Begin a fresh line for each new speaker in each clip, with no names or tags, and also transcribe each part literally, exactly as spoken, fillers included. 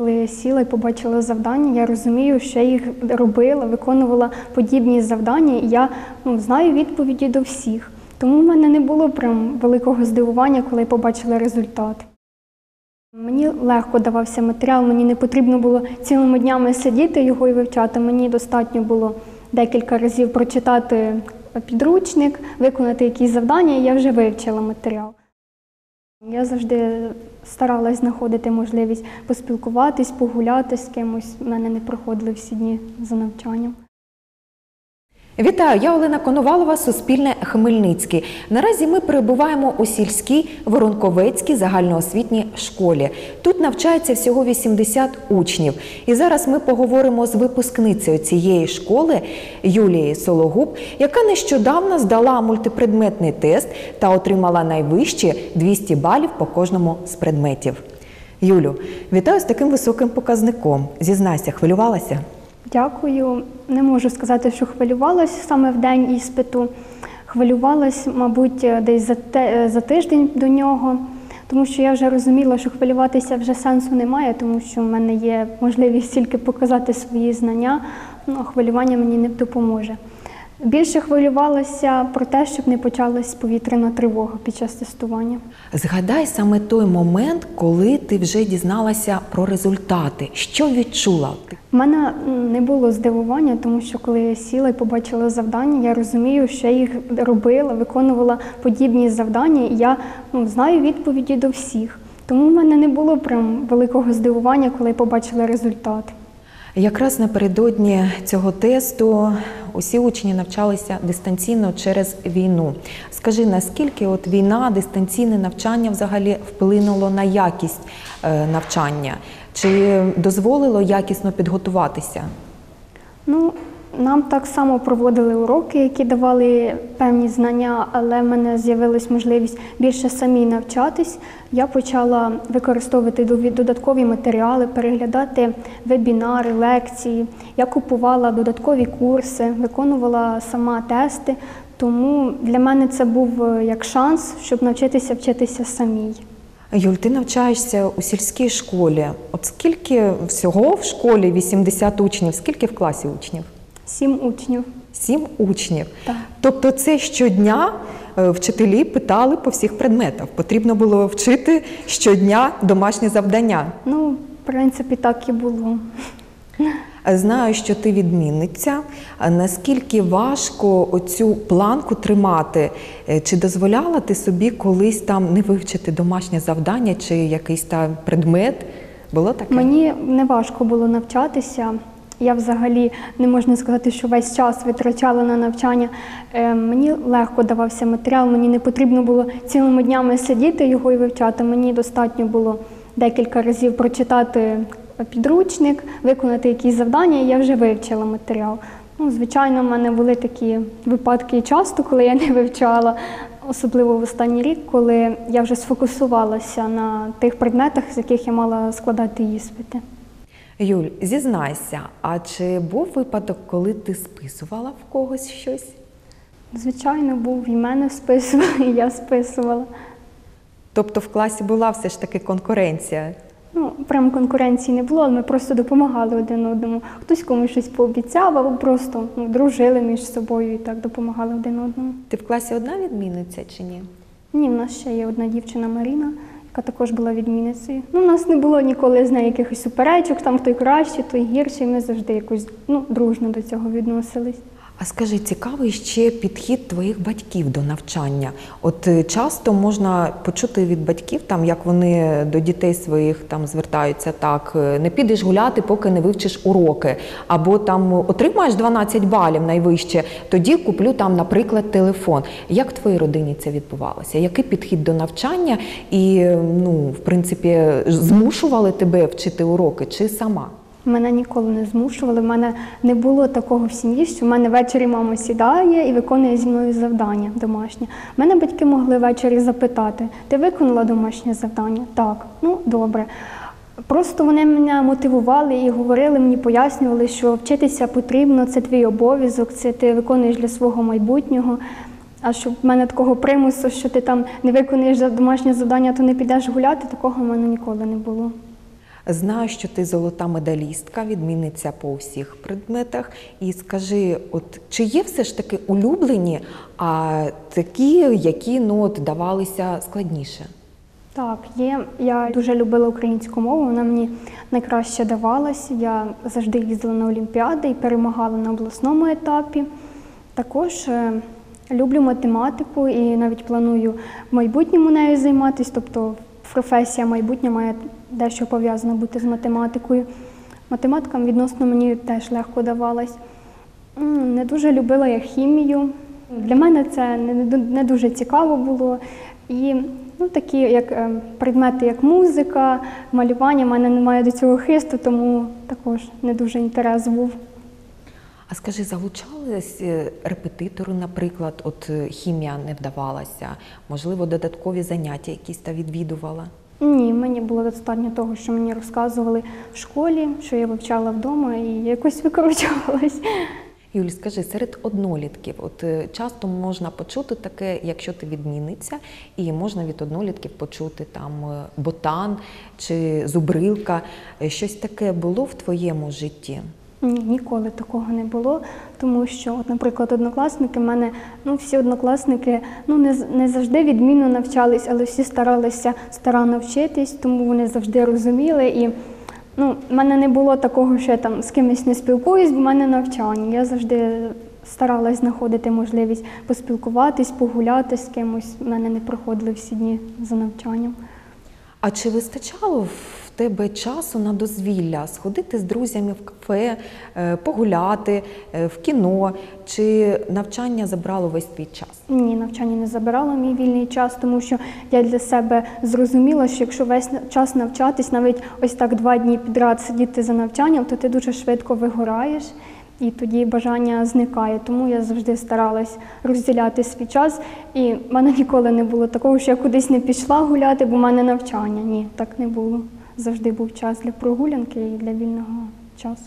Коли я сіла і побачила завдання, я розумію, що я їх робила, виконувала подібні завдання, і я ну, знаю відповіді до всіх. Тому в мене не було прям великого здивування, коли я побачила результат. Мені легко давався матеріал, мені не потрібно було цілими днями сидіти його і вивчати. Мені достатньо було декілька разів прочитати підручник, виконати якісь завдання, і я вже вивчила матеріал. Я завжди старалась знаходити можливість поспілкуватись, погуляти з кимось. У мене не проходили всі дні за навчанням.
Вітаю, я Олена Коновалова, Суспільне, Хмельницький. Наразі ми перебуваємо у сільській Воронковецькій загальноосвітній школі. Тут навчається всього вісімдесят учнів. І зараз ми поговоримо з випускницею цієї школи Юлією Сологуб, яка нещодавно здала мультипредметний тест та отримала найвищі двісті балів по кожному з предметів. Юлю, вітаю з таким високим показником. Зізнайся, хвилювалася?
Дякую. Не можу сказати, що хвилювалась саме в день іспиту. Хвилювалась, мабуть, десь за, те, за тиждень до нього, тому що я вже розуміла, що хвилюватися вже сенсу немає, тому що в мене є можливість тільки показати свої знання, ну, а хвилювання мені не допоможе. Більше хвилювалася про те, щоб не почалась повітряна тривога під час тестування.
Згадай саме той момент, коли ти вже дізналася про результати. Що відчула?
У мене не було здивування, тому що коли я сіла і побачила завдання, я розумію, що я їх робила, виконувала подібні завдання, і я ну, знаю відповіді до всіх. Тому в мене не було прям великого здивування, коли я побачила результат.
Якраз напередодні цього тесту усі учні навчалися дистанційно через війну. Скажи, наскільки от війна, дистанційне навчання взагалі вплинуло на якість навчання? Чи дозволило якісно підготуватися?
Ну, нам так само проводили уроки, які давали певні знання, але в мене з'явилась можливість більше самій навчатись. Я почала використовувати додаткові матеріали, переглядати вебінари, лекції. Я купувала додаткові курси, виконувала сама тести. Тому для мене це був як шанс, щоб навчитися вчитися самій.
Юль, ти навчаєшся у сільській школі. От скільки всього в школі вісімдесят учнів, скільки в класі учнів?
Сім учнів.
Сім учнів?
Так.
Тобто це щодня вчителі питали по всіх предметах? Потрібно було вчити щодня домашні завдання?
Ну, в принципі, так і було.
Знаю, що ти відмінниця. Наскільки важко оцю планку тримати? Чи дозволяла ти собі колись там не вивчити домашнє завдання чи якийсь там предмет? Було таке?
Мені не важко було навчатися. Я взагалі, не можна сказати, що весь час витрачала на навчання. Е, мені легко давався матеріал, мені не потрібно було цілими днями сидіти його і вивчати. Мені достатньо було декілька разів прочитати підручник, виконати якісь завдання, і я вже вивчила матеріал. Ну, звичайно, в мене були такі випадки часто, коли я не вивчала, особливо в останній рік, коли я вже сфокусувалася на тих предметах, з яких я мала складати іспити.
Юль, зізнайся, а чи був випадок, коли ти списувала в когось щось?
Звичайно, був. І мене списували, і я списувала.
Тобто в класі була все ж таки конкуренція?
Ну, прям конкуренції не було, ми просто допомагали один одному. Хтось комусь щось пообіцяв, або просто ну, дружили між собою і так допомагали один одному.
Ти в класі одна відмінниця чи ні?
Ні, в нас ще є одна дівчина Маріна, яка також була відмінницею. Ну, у нас не було ніколи з нею якихось суперечок, там той кращий, той гірший, ми завжди якось ну, дружно до цього відносились.
А скажи, цікавий ще підхід твоїх батьків до навчання. От часто можна почути від батьків, там, як вони до дітей своїх там звертаються так, не підеш гуляти, поки не вивчиш уроки, або там отримаєш дванадцять балів найвище, тоді куплю там, наприклад, телефон. Як в твоїй родині це відбувалося? Який підхід до навчання і, ну, в принципі, змушували тебе вчити уроки чи сама?
Мене ніколи не змушували, в мене не було такого в сім'ї, що в мене ввечері мама сідає і виконує зі мною завдання домашнє. Мене батьки могли ввечері запитати: ти виконала домашнє завдання? Так, ну добре. Просто вони мене мотивували і говорили, мені пояснювали, що вчитися потрібно, це твій обов'язок, це ти виконуєш для свого майбутнього. А щоб в мене такого примусу, що ти там не виконуєш домашнє завдання, то не підеш гуляти, такого в мене ніколи не було.
Знаю, що ти золота медалістка, відмінниця по всіх предметах. І скажи, от чи є все ж таки улюблені, а такі, які ну, от, давалися складніше?
Так, є. Я дуже любила українську мову, вона мені найкраще давалась. Я завжди їздила на олімпіади і перемагала на обласному етапі. Також е, люблю математику і навіть планую в майбутньому нею займатися, тобто професія майбутня має дещо пов'язано бути з математикою. Математика відносно мені теж легко давалась. М, Не дуже любила я хімію. Для мене це не, не дуже цікаво було. І ну, такі як е, предмети, як музика, малювання, в мене немає до цього хисту, тому також не дуже інтерес був.
А скажи, залучались е, репетитори, наприклад, от е, хімія не вдавалася, можливо, додаткові заняття якісь та відвідувала?
Ні, мені було достатньо того, що мені розказували в школі, що я вивчала вдома і якось викручувалась.
Юль, скажи, серед однолітків, от е, часто можна почути таке, якщо ти відмінниця, і можна від однолітків почути там е, ботан чи зубрилка. Е, Щось таке було в твоєму житті?
Ні, ніколи такого не було, тому що, от, наприклад, однокласники в мене, ну всі однокласники ну, не, з- не завжди відмінно навчались, але всі старалися старанно вчитись, тому вони завжди розуміли. І ну, в мене не було такого, що я там з кимось не спілкуюсь, бо в мене навчання. Я завжди старалась знаходити можливість поспілкуватись, погуляти з кимось. У мене не проходили всі дні за навчанням.
А чи вистачало в тебе часу на дозвілля, сходити з друзями в кафе, е, погуляти, е, в кіно, чи навчання забрало весь твій час?
Ні, навчання не забирало мій вільний час, тому що я для себе зрозуміла, що якщо весь на- час навчатись, навіть ось так два дні підряд сидіти за навчанням, то ти дуже швидко вигораєш, і тоді бажання зникає. Тому я завжди старалась розділяти свій час, і в мене ніколи не було такого, що я кудись не пішла гуляти, бо в мене навчання. Ні, так не було. Завжди був час для прогулянки і для вільного часу.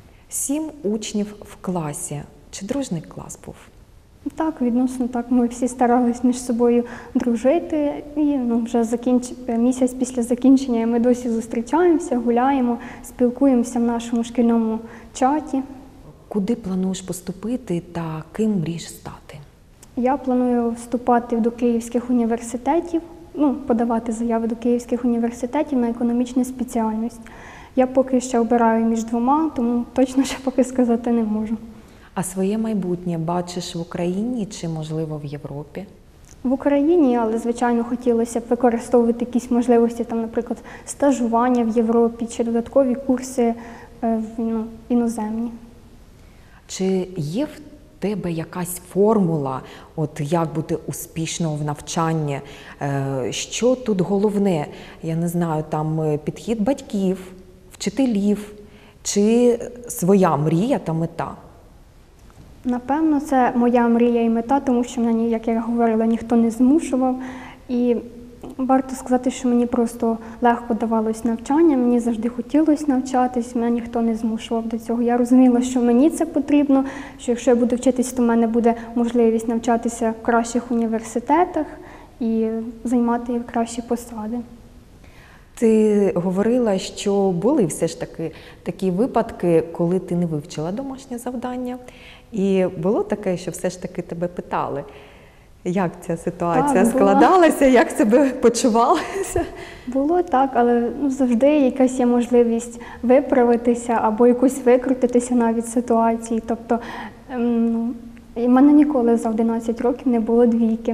Сім учнів в класі. Чи дружний клас був?
Так, відносно так. Ми всі старались між собою дружити. І ну, вже закінч... місяць після закінчення ми досі зустрічаємося, гуляємо, спілкуємося в нашому шкільному чаті.
Куди плануєш поступити та ким мрієш стати?
Я планую вступати до київських університетів, ну, подавати заяви до київських університетів на економічну спеціальність. Я поки ще обираю між двома, тому точно ще поки сказати не можу.
А своє майбутнє бачиш в Україні чи, можливо, в Європі?
В Україні, але, звичайно, хотілося б використовувати якісь можливості, там, наприклад, стажування в Європі чи додаткові курси е, в, ну, іноземні.
Чи є в тебе якась формула, от як бути успішно в навчанні? Е, Що тут головне? Я не знаю, там е, підхід батьків, вчителів, чи своя мрія та мета?
Напевно, це моя мрія і мета, тому що мене, як я говорила, ніхто не змушував. І варто сказати, що мені просто легко давалось навчання, мені завжди хотілося навчатись, мене ніхто не змушував до цього. Я розуміла, що мені це потрібно, що якщо я буду вчитись, то в мене буде можливість навчатися в кращих університетах і займати кращі посади.
Ти говорила, що були все ж таки такі випадки, коли ти не вивчила домашнє завдання. І було таке, що все ж таки тебе питали, як ця ситуація
Так, була.
складалася, як себе почувалася?
Було так, але ну, завжди якась є можливість виправитися або якось викрутитися навіть з ситуації. Тобто ем, ну, і в мене ніколи за одинадцять років не було двійки.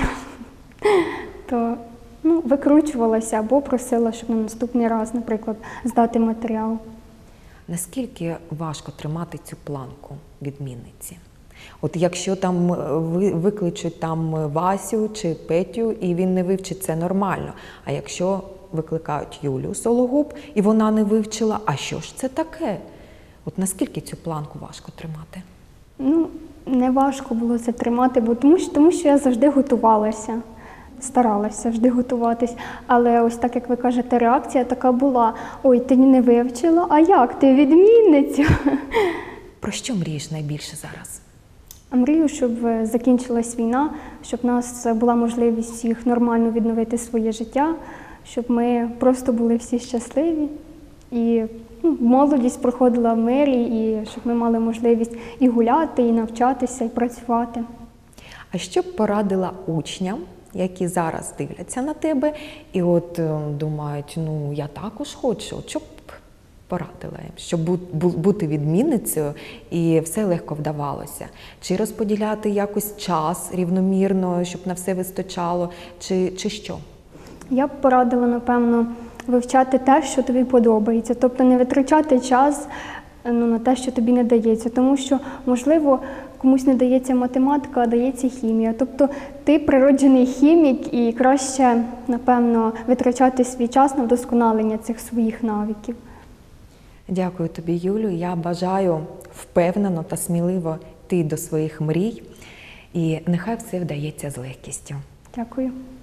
То ну, викручувалася або просила, щоб на наступний раз, наприклад, здати матеріал.
Наскільки важко тримати цю планку відмінниці? От якщо там ви- викличуть там Васю чи Петю, і він не вивчить, це нормально. А якщо викликають Юлю Сологуб, і вона не вивчила, а що ж це таке? От наскільки цю планку важко тримати?
Ну, не важко було це тримати, бо тому що, тому що я завжди готувалася. Старалася завжди готуватись. Але ось так, як ви кажете, реакція така була: ой, ти не вивчила, а як, ти відмінниця?
Про що мрієш найбільше зараз?
Мрію, щоб закінчилась війна, щоб в нас була можливість всіх нормально відновити своє життя, щоб ми просто були всі щасливі І ну, молодість проходила в мирі, і щоб ми мали можливість і гуляти, і навчатися, і працювати.
А що б порадила учням, які зараз дивляться на тебе і от е, думають, ну я також хочу, от що б порадила їм, щоб бу- бу- бути відмінницею і все легко вдавалося? Чи розподіляти якось час рівномірно, щоб на все вистачало, чи, чи що?
Я б порадила, напевно, вивчати те, що тобі подобається, тобто не витрачати час ну, на те, що тобі не дається, тому що, можливо, комусь не дається математика, а дається хімія. Тобто ти природжений хімік і краще, напевно, витрачати свій час на вдосконалення цих своїх навиків.
Дякую тобі, Юлю. Я бажаю впевнено та сміливо йти до своїх мрій, і нехай все вдається з легкістю.
Дякую.